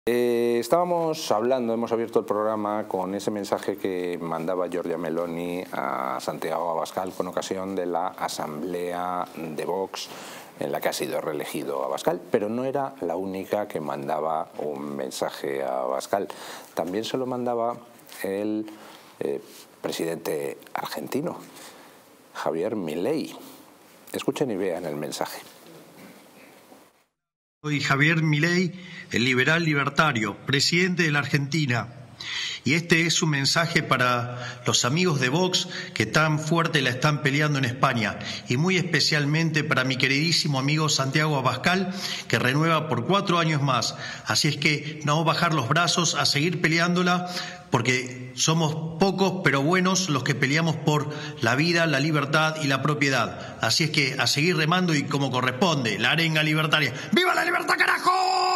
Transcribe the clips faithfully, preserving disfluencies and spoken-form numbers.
Eh, estábamos hablando, hemos abierto el programa con ese mensaje que mandaba Giorgia Meloni a Santiago Abascal con ocasión de la asamblea de Vox en la que ha sido reelegido Abascal, pero no era la única que mandaba un mensaje a Abascal. También se lo mandaba el eh, presidente argentino, Javier Milei. Escuchen y vean el mensaje. Soy Javier Milei, el liberal libertario, presidente de la Argentina. Y este es un mensaje para los amigos de Vox que tan fuerte la están peleando en España. Y muy especialmente para mi queridísimo amigo Santiago Abascal, que renueva por cuatro años más. Así es que no bajar los brazos, a seguir peleándola, porque somos pocos pero buenos los que peleamos por la vida, la libertad y la propiedad. Así es que a seguir remando y como corresponde, la arenga libertaria. ¡Viva la libertad, carajo!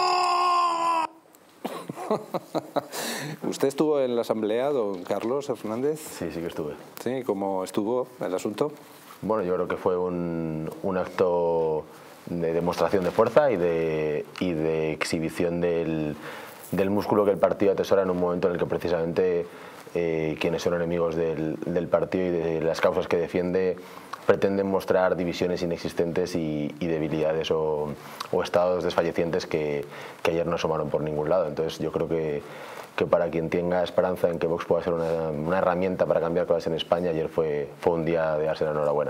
¿Usted estuvo en la asamblea, don Carlos Fernández? Sí, sí que estuve. Sí, ¿cómo estuvo el asunto? Bueno, yo creo que fue un, un acto de demostración de fuerza y de, y de exhibición del, del músculo que el partido atesora en un momento en el que precisamente eh, quienes son enemigos del, del partido y de las causas que defiende pretenden mostrar divisiones inexistentes y, y debilidades o, o estados desfallecientes que, que ayer no asomaron por ningún lado. Entonces yo creo que, que para quien tenga esperanza en que Vox pueda ser una, una herramienta para cambiar cosas en España, ayer fue, fue un día de darse la enhorabuena.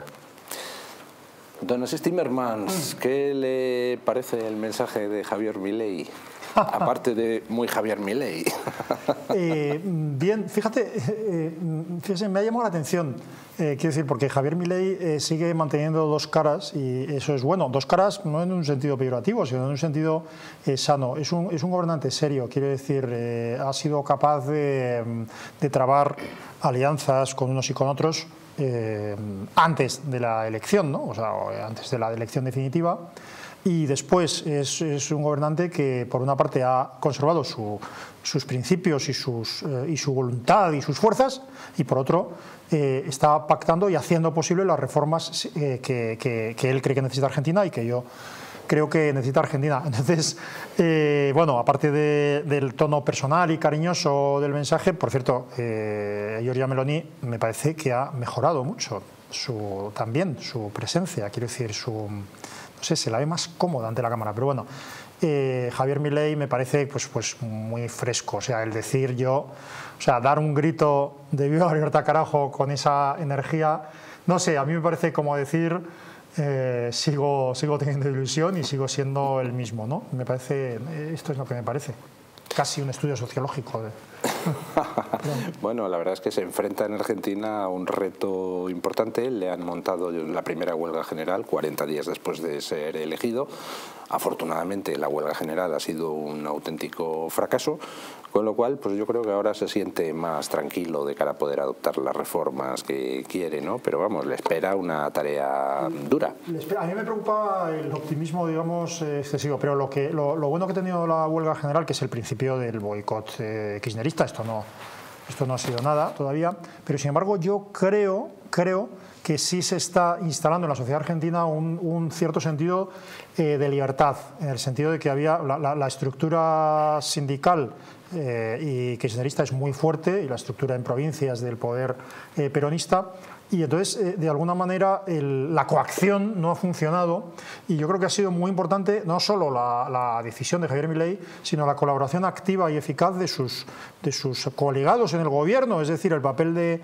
Don Asís Timmermans, ¿qué le parece el mensaje de Javier Milei? Aparte de muy Javier Milei. eh, bien, fíjate, eh, fíjese, me ha llamado la atención, eh, quiero decir, porque Javier Milei eh, sigue manteniendo dos caras y eso es bueno. Dos caras no en un sentido peyorativo, sino en un sentido eh, sano. Es un, es un gobernante serio, quiero decir, eh, ha sido capaz de, de trabar alianzas con unos y con otros eh, antes de la elección, ¿no? O sea, antes de la elección definitiva. Y después es, es un gobernante que, por una parte, ha conservado su, sus principios y, sus, eh, y su voluntad y sus fuerzas, y por otro, eh, está pactando y haciendo posible las reformas eh, que, que, que él cree que necesita Argentina y que yo creo que necesita Argentina. Entonces, eh, bueno, aparte de, del tono personal y cariñoso del mensaje, por cierto, eh, Giorgia Meloni me parece que ha mejorado mucho su, también su presencia, quiero decir, su... No sé, se la ve más cómoda ante la cámara, pero bueno, eh, Javier Milei me parece pues, pues muy fresco, o sea, el decir yo, o sea, dar un grito de viva la libertad, carajo, con esa energía, no sé, a mí me parece como decir, eh, sigo, sigo teniendo ilusión y sigo siendo el mismo, ¿no? Me parece, esto es lo que me parece, casi un estudio sociológico de... Bueno, la verdad es que se enfrenta en Argentina a un reto importante. Le han montado la primera huelga general cuarenta días después de ser elegido. Afortunadamente la huelga general ha sido un auténtico fracaso, con lo cual pues yo creo que ahora se siente más tranquilo de cara a poder adoptar las reformas que quiere, ¿no? Pero vamos, le espera una tarea dura. A mí me preocupa el optimismo, digamos, excesivo, pero lo, que, lo, lo bueno que ha tenido la huelga general, que es el principio del boicot eh, kirchnerista, esto no, esto no ha sido nada todavía, pero sin embargo yo creo, creo que sí se está instalando en la sociedad argentina un, un cierto sentido eh, de libertad, en el sentido de que había la, la, la estructura sindical eh, y kirchnerista es muy fuerte, y la estructura en provincias del poder eh, peronista, y entonces eh, de alguna manera el, la coacción no ha funcionado, y yo creo que ha sido muy importante no solo la, la decisión de Javier Milei, sino la colaboración activa y eficaz de sus, de sus colegados en el gobierno, es decir, el papel de,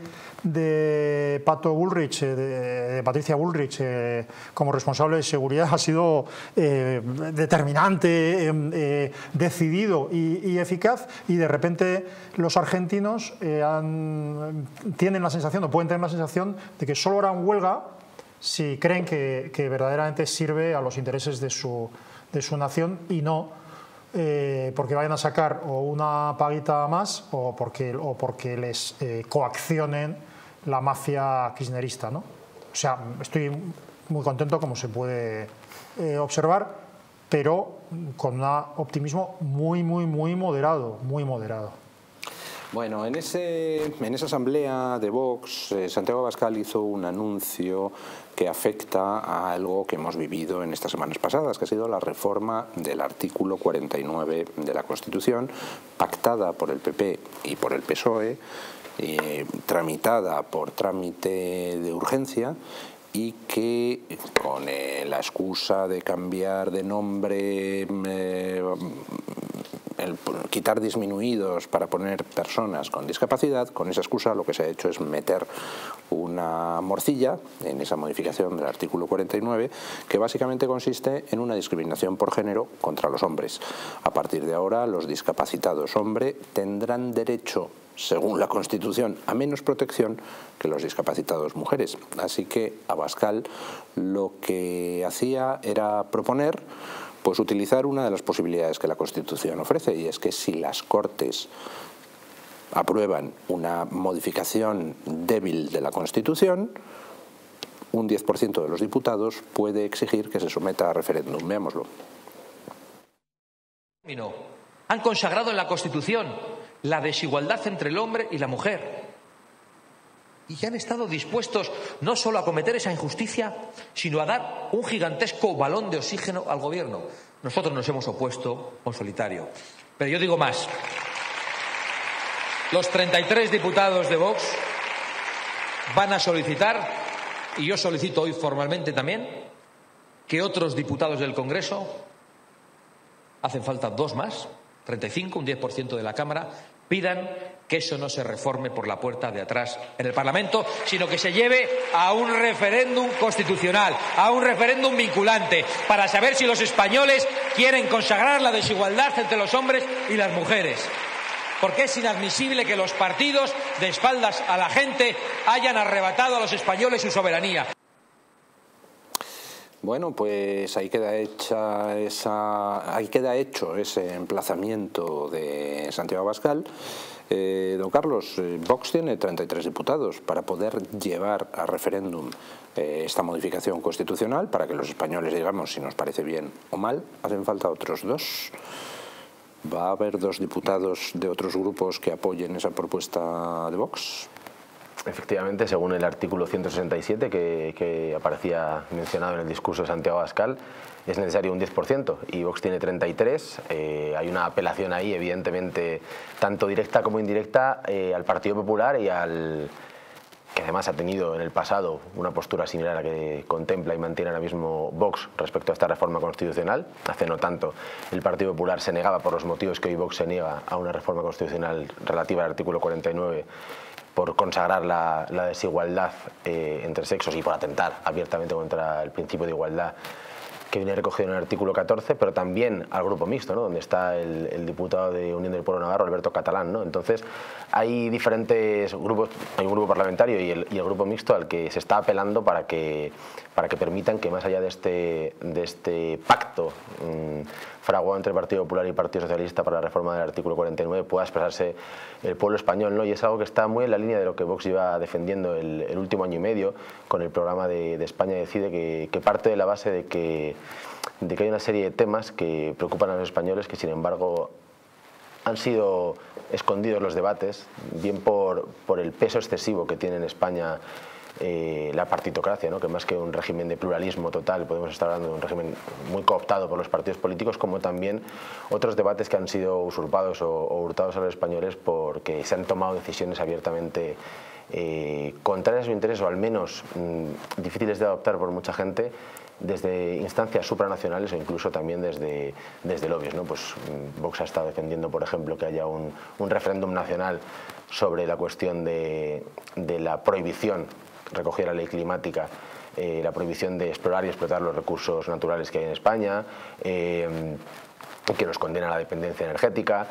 de Pato Bullrich, de, de Patricia Bullrich eh, como responsable de seguridad ha sido eh, determinante, eh, eh, decidido y, y eficaz, y de repente los argentinos eh, han, tienen la sensación, o pueden tener la sensación de que solo harán huelga si creen que, que verdaderamente sirve a los intereses de su, de su nación y no eh, porque vayan a sacar o una paguita más o porque, o porque les eh, coaccionen la mafia kirchnerista, ¿no? O sea, estoy muy contento, como se puede eh, observar, pero con un optimismo muy, muy, muy moderado, muy moderado. Bueno, en, ese, en esa asamblea de Vox, eh, Santiago Abascal hizo un anuncio que afecta a algo que hemos vivido en estas semanas pasadas, que ha sido la reforma del artículo cuarenta y nueve de la Constitución, pactada por el P P y por el P S O E, eh, tramitada por trámite de urgencia, y que con eh, la excusa de cambiar de nombre, eh, el quitar disminuidos para poner personas con discapacidad, con esa excusa lo que se ha hecho es meter una morcilla en esa modificación del artículo cuarenta y nueve, que básicamente consiste en una discriminación por género contra los hombres. A partir de ahora, los discapacitados hombre tendrán derecho, según la Constitución, a menos protección que los discapacitados mujeres. Así que Abascal lo que hacía era proponer pues utilizar una de las posibilidades que la Constitución ofrece, y es que si las Cortes aprueban una modificación débil de la Constitución, un diez por ciento de los diputados puede exigir que se someta a referéndum. Veámoslo. Han consagrado en la Constitución la desigualdad entre el hombre y la mujer. Y han estado dispuestos no solo a cometer esa injusticia, sino a dar un gigantesco balón de oxígeno al gobierno. Nosotros nos hemos opuesto en solitario. Pero yo digo más. Los treinta y tres diputados de Vox van a solicitar, y yo solicito hoy formalmente también, que otros diputados del Congreso, hacen falta dos más, treinta y cinco, un diez por ciento de la Cámara, pidan que eso no se reforme por la puerta de atrás en el Parlamento, sino que se lleve a un referéndum constitucional, a un referéndum vinculante, para saber si los españoles quieren consagrar la desigualdad entre los hombres y las mujeres. Porque es inadmisible que los partidos, de espaldas a la gente, hayan arrebatado a los españoles su soberanía. Bueno, pues ahí queda hecha esa, ahí queda hecho ese emplazamiento de Santiago Abascal. Eh, don Carlos, eh, Vox tiene treinta y tres diputados para poder llevar a referéndum eh, esta modificación constitucional, para que los españoles digamos si nos parece bien o mal. Hacen falta otros dos. ¿Va a haber dos diputados de otros grupos que apoyen esa propuesta de Vox? Efectivamente, según el artículo ciento sesenta y siete que, que aparecía mencionado en el discurso de Santiago Abascal, es necesario un diez por ciento y Vox tiene treinta y tres. Eh, hay una apelación ahí, evidentemente, tanto directa como indirecta, eh, al Partido Popular y al que además ha tenido en el pasado una postura similar a la que contempla y mantiene ahora mismo Vox respecto a esta reforma constitucional. Hace no tanto el Partido Popular se negaba, por los motivos que hoy Vox se niega, a una reforma constitucional relativa al artículo cuarenta y nueve, por consagrar la, la desigualdad eh, entre sexos y por atentar abiertamente contra el principio de igualdad que viene recogido en el artículo catorce, pero también al grupo mixto, ¿no?, donde está el, el diputado de Unión del Pueblo Navarro, Alberto Catalán, ¿no? Entonces hay diferentes grupos, hay un grupo parlamentario y el, y el grupo mixto al que se está apelando para que, para que permitan que, más allá de este, de este pacto mmm, fraguado entre el Partido Popular y el Partido Socialista para la reforma del artículo cuarenta y nueve, pueda expresarse el pueblo español, ¿no? Y es algo que está muy en la línea de lo que Vox iba defendiendo el, el último año y medio con el programa de, de España Decide, que, que parte de la base de que, de que hay una serie de temas que preocupan a los españoles, que sin embargo han sido escondidos los debates, bien por, por el peso excesivo que tiene en España Eh, la partitocracia, ¿no?, que más que un régimen de pluralismo total podemos estar hablando de un régimen muy cooptado por los partidos políticos, como también otros debates que han sido usurpados o, o hurtados a los españoles porque se han tomado decisiones abiertamente eh, contrarias a su interés, o al menos mmm, difíciles de adoptar por mucha gente, desde instancias supranacionales o incluso también desde, desde lobbies, ¿no? Pues Vox ha estado defendiendo, por ejemplo, que haya un, un referéndum nacional sobre la cuestión de, de la prohibición, recogía la ley climática, eh, la prohibición de explorar y explotar los recursos naturales que hay en España, eh, que nos condena a la dependencia energética,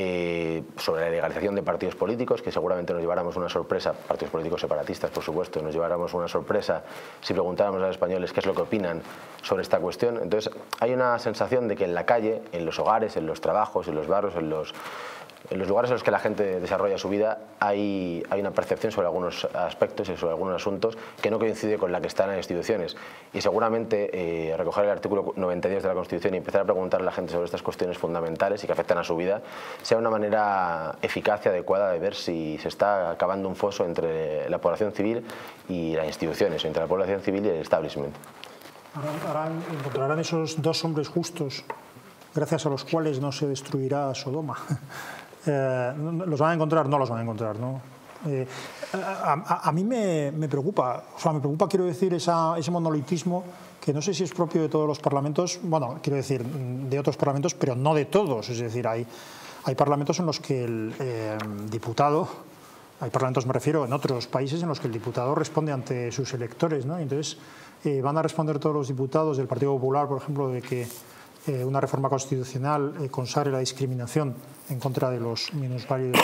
eh, sobre la legalización de partidos políticos, que seguramente nos lleváramos una sorpresa, partidos políticos separatistas, por supuesto, nos lleváramos una sorpresa si preguntáramos a los españoles qué es lo que opinan sobre esta cuestión. Entonces hay una sensación de que en la calle, en los hogares, en los trabajos, en los barrios, en los En los lugares en los que la gente desarrolla su vida hay, hay una percepción sobre algunos aspectos y sobre algunos asuntos que no coincide con la que está en las instituciones. Y seguramente eh, recoger el artículo noventa y dos de la Constitución y empezar a preguntar a la gente sobre estas esas cuestiones fundamentales y que afectan a su vida, sea una manera eficaz y adecuada de ver si se está acabando un foso entre la población civil y las instituciones, entre la población civil y el establishment. Ahora, ahora encontrarán esos dos hombres justos, gracias a los cuales no se destruirá Sodoma. Eh, ¿Los van a encontrar? No los van a encontrar, ¿no? Eh, a, a, a mí me, me preocupa, o sea, me preocupa, quiero decir, esa, ese monolitismo que no sé si es propio de todos los parlamentos, bueno, quiero decir, de otros parlamentos, pero no de todos. Es decir, hay, hay parlamentos en los que el eh, diputado, hay parlamentos, me refiero, en otros países en los que el diputado responde ante sus electores, ¿no? Entonces, eh, van a responder todos los diputados del Partido Popular, por ejemplo, de que eh, una reforma constitucional eh, consagre la discriminación en contra de los minusválidos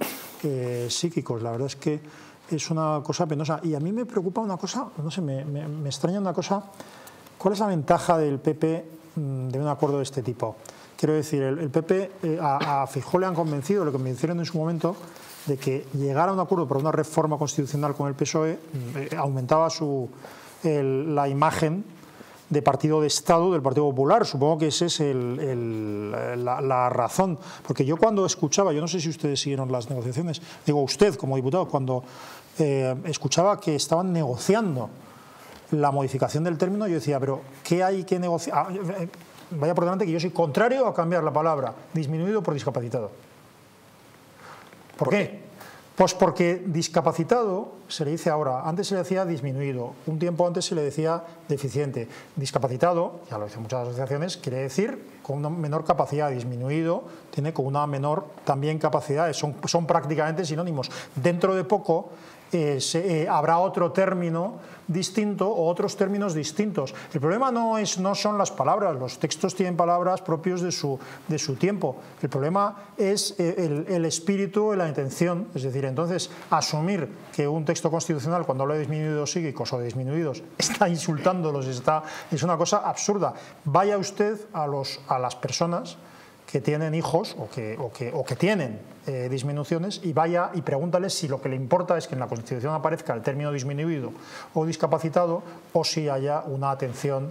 eh, psíquicos. La verdad es que es una cosa penosa. Y a mí me preocupa una cosa, no sé, me, me, me extraña una cosa. ¿Cuál es la ventaja del P P de un acuerdo de este tipo? Quiero decir, el, el P P eh, a, a Feijóo le han convencido, le convencieron en su momento de que llegar a un acuerdo para una reforma constitucional con el P S O E eh, aumentaba su, el, la imagen de partido de Estado del Partido Popular. Supongo que esa es el, el, la, la razón. Porque yo cuando escuchaba, yo no sé si ustedes siguieron las negociaciones, digo usted como diputado, cuando eh, escuchaba que estaban negociando la modificación del término, yo decía, pero ¿qué hay que negociar? Ah, vaya por delante que yo soy contrario a cambiar la palabra disminuido por discapacitado. ¿Por, ¿Por qué? qué? Pues porque discapacitado se le dice ahora, antes se le decía disminuido, un tiempo antes se le decía deficiente. Discapacitado, ya lo dicen muchas asociaciones, quiere decir con una menor capacidad. Disminuido tiene con una menor también capacidad, son, son prácticamente sinónimos. Dentro de poco eh, se, eh, habrá otro término distinto o otros términos distintos. El problema no, es, no son las palabras, los textos tienen palabras propios de su, de su tiempo. El problema es el, el espíritu y la intención, es decir, entonces asumir que un texto constitucional cuando habla de disminuidos psíquicos o de disminuidos está insultándolos, está, es una cosa absurda. Vaya usted a, los, a las personas que tienen hijos o que, o que, o que tienen eh, disminuciones y vaya y pregúntales si lo que le importa es que en la Constitución aparezca el término disminuido o discapacitado o si haya una atención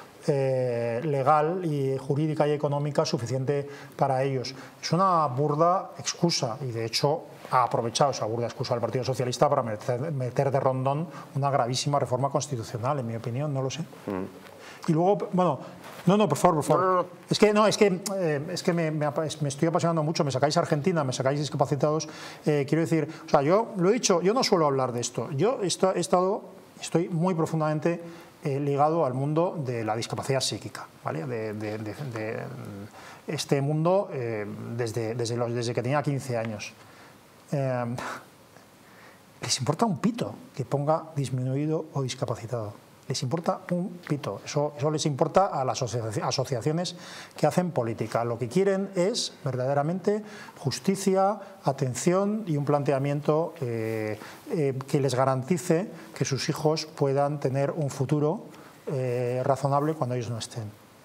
eh, legal y jurídica y económica suficiente para ellos. Es una burda excusa y de hecho ha aprovechado esa burda excusa del Partido Socialista para meter, meter de rondón una gravísima reforma constitucional, en mi opinión, no lo sé. Mm. Y luego, bueno, no, no, por favor, por favor. No, no, no. Es que, no, es que, eh, es que me, me, me estoy apasionando mucho, me sacáis Argentina, me sacáis discapacitados. Eh, quiero decir, o sea, yo lo he dicho, yo no suelo hablar de esto. Yo he estado, estoy muy profundamente eh, ligado al mundo de la discapacidad psíquica, ¿vale? De, de, de, de este mundo eh, desde, desde, los, desde que tenía quince años. Eh, les importa un pito que ponga disminuido o discapacitado. Les importa un pito, eso, eso les importa a las asociaciones que hacen política. Lo que quieren es verdaderamente justicia, atención y un planteamiento eh, eh, que les garantice que sus hijos puedan tener un futuro eh, razonable cuando ellos no estén.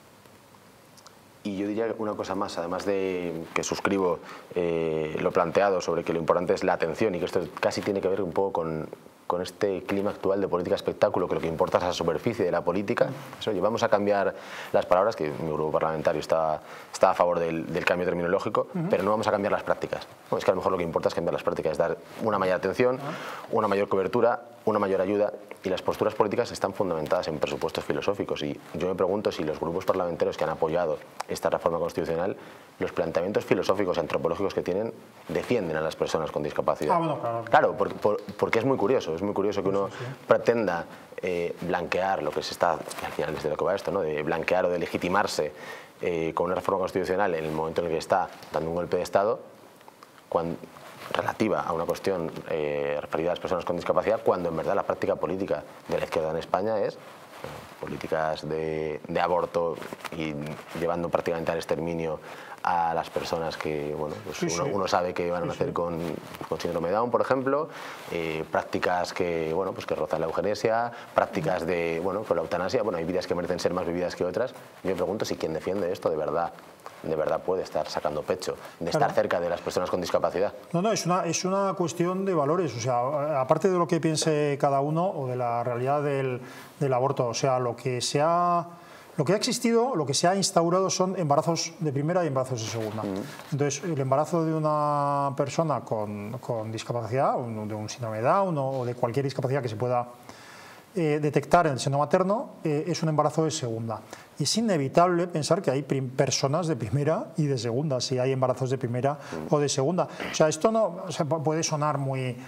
Y yo diría una cosa más, además de que suscribo eh, lo planteado sobre que lo importante es la atención y que esto casi tiene que ver un poco con... con este clima actual de política espectáculo, que lo que importa es la superficie de la política. Eso, vamos a cambiar las palabras, que mi grupo parlamentario está, está a favor del, del cambio terminológico, uh-huh. pero no vamos a cambiar las prácticas. No, es que a lo mejor lo que importa es cambiar las prácticas, es dar una mayor atención, uh-huh. una mayor cobertura, una mayor ayuda, y las posturas políticas están fundamentadas en presupuestos filosóficos. Y yo me pregunto si los grupos parlamentarios que han apoyado esta reforma constitucional, los planteamientos filosóficos y antropológicos que tienen, defienden a las personas con discapacidad. Ah, bueno, claro, claro por, por, porque es muy curioso. Es muy curioso que uno sí, sí. pretenda eh, blanquear lo que se está, al final es de lo que va esto, ¿no? De blanquear o de legitimarse eh, con una reforma constitucional en el momento en el que está dando un golpe de Estado cuando, relativa a una cuestión eh, referida a las personas con discapacidad, cuando en verdad la práctica política de la izquierda en España es eh, políticas de, de aborto y llevando prácticamente al exterminio a las personas que, bueno, pues sí, uno, sí. uno sabe que van a nacer sí, sí. Con, con síndrome de Down, por ejemplo, eh, prácticas que, bueno, pues que rozan la eugenesia, prácticas de, bueno, con la eutanasia. Bueno, hay vidas que merecen ser más vividas que otras. Yo me pregunto si quien defiende esto de verdad, de verdad puede estar sacando pecho de claro. estar cerca de las personas con discapacidad. No, no, es una, es una cuestión de valores. O sea, aparte de lo que piense cada uno o de la realidad del, del aborto, o sea, lo que se ha... Lo que ha existido, lo que se ha instaurado son embarazos de primera y embarazos de segunda. Mm. Entonces, el embarazo de una persona con, con discapacidad, de un síndrome de Down o de cualquier discapacidad que se pueda eh, detectar en el seno materno, eh, es un embarazo de segunda. Y es inevitable pensar que hay personas de primera y de segunda, si hay embarazos de primera mm. o de segunda. O sea, esto no o sea, puede sonar muy eh,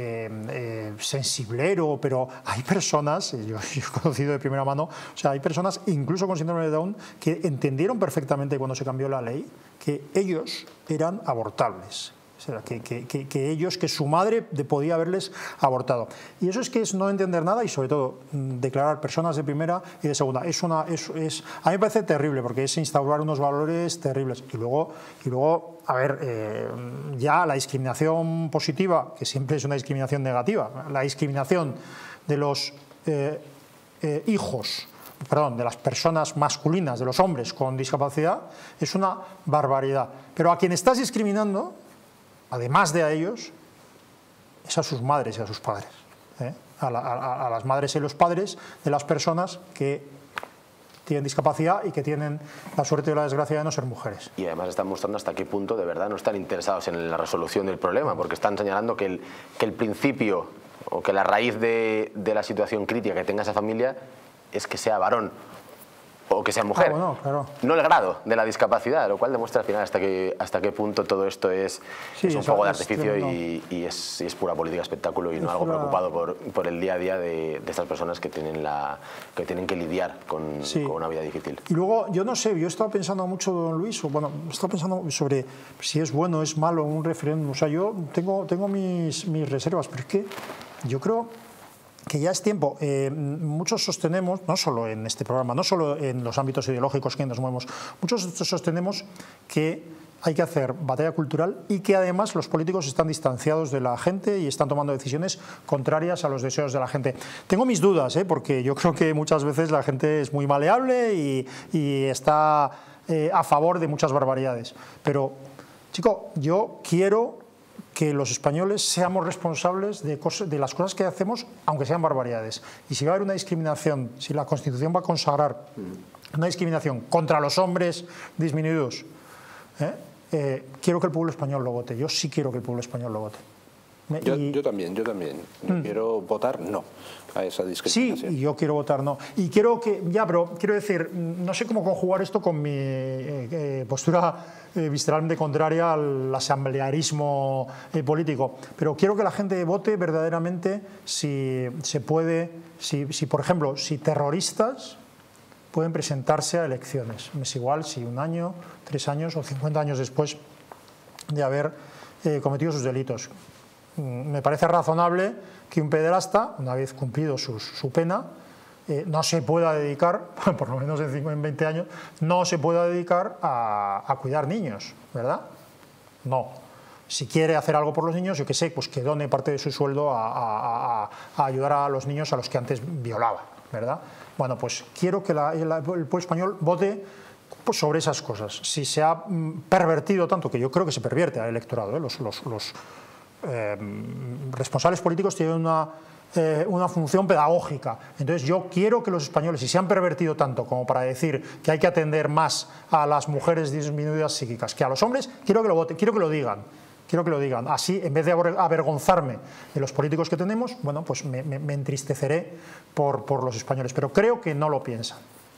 eh, sensiblero, pero hay personas, yo, yo he conocido de primera mano, o sea, hay personas, incluso con síndrome de Down, que entendieron perfectamente cuando se cambió la ley que ellos eran abortables. O sea, que, que, que, que ellos, que su madre podía haberles abortado. Y eso es que es no entender nada y sobre todo declarar personas de primera y de segunda. Es una, es, es, a mí me parece terrible porque es instaurar unos valores terribles. Y luego, y luego a ver, eh, ya la discriminación positiva, que siempre es una discriminación negativa, la discriminación de los eh, eh, hijos, perdón, de las personas masculinas, de los hombres con discapacidad, es una barbaridad. Pero a quien estás discriminando, además de a ellos, es a sus madres y a sus padres, ¿eh? a, la, a, a las madres y los padres de las personas que tienen discapacidad y que tienen la suerte o la desgracia de no ser mujeres. Y además están mostrando hasta qué punto de verdad no están interesados en la resolución del problema, porque están señalando que el, que el principio o que la raíz de, de la situación crítica que tenga esa familia es que sea varón o que sea mujer, ah, bueno, claro. no el grado de la discapacidad, lo cual demuestra al final hasta qué, hasta qué punto todo esto es, sí, es un fuego de artificio y, y, es, y es pura política espectáculo y es no algo pura... preocupado por, por el día a día de, de estas personas que tienen, la, que tienen que lidiar con, sí. con una vida difícil. Y luego, yo no sé, yo he estado pensando mucho, don Luis, o bueno, he estado pensando sobre si es bueno, es malo un referéndum, o sea, yo tengo, tengo mis, mis reservas, pero es que yo creo que ya es tiempo. Eh, muchos sostenemos, no solo en este programa, no solo en los ámbitos ideológicos que nos movemos, muchos sostenemos que hay que hacer batalla cultural y que además los políticos están distanciados de la gente y están tomando decisiones contrarias a los deseos de la gente. Tengo mis dudas, ¿eh? porque yo creo que muchas veces la gente es muy maleable y, y está eh, a favor de muchas barbaridades. Pero, chico, yo quiero que los españoles seamos responsables de, cosas, de las cosas que hacemos, aunque sean barbaridades. Y si va a haber una discriminación, si la Constitución va a consagrar una discriminación contra los hombres disminuidos, ¿eh? Eh, quiero que el pueblo español lo vote. Yo sí quiero que el pueblo español lo vote. Yo, y, yo también, yo también. Yo mm. quiero votar no a esa discriminación. Sí, y yo quiero votar no. Y quiero que, ya, pero quiero decir, no sé cómo conjugar esto con mi eh, eh, postura eh, visceralmente contraria al asamblearismo eh, político, pero quiero que la gente vote verdaderamente si se puede, si, si por ejemplo, si terroristas pueden presentarse a elecciones. Es igual si un año, tres años o cincuenta años después de haber eh, cometido sus delitos. Me parece razonable que un pederasta, una vez cumplido su, su pena, eh, no se pueda dedicar, por lo menos en veinte años, no se pueda dedicar a, a cuidar niños, ¿verdad? No. Si quiere hacer algo por los niños, yo qué sé, pues que done parte de su sueldo a, a, a, a ayudar a los niños a los que antes violaba, ¿verdad? Bueno, pues quiero que la, la, el pueblo español vote pues sobre esas cosas. Si se ha pervertido tanto, que yo creo que se pervierte al electorado, ¿eh? los, los, los Eh, responsables políticos tienen una, eh, una función pedagógica. Entonces yo quiero que los españoles, si se han pervertido tanto como para decir que hay que atender más a las mujeres disminuidas psíquicas que a los hombres, quiero que lo voten, quiero que lo digan. Quiero que lo digan. Así, en vez de avergonzarme de los políticos que tenemos, bueno, pues me, me, me entristeceré por, por los españoles. Pero creo que no lo piensan.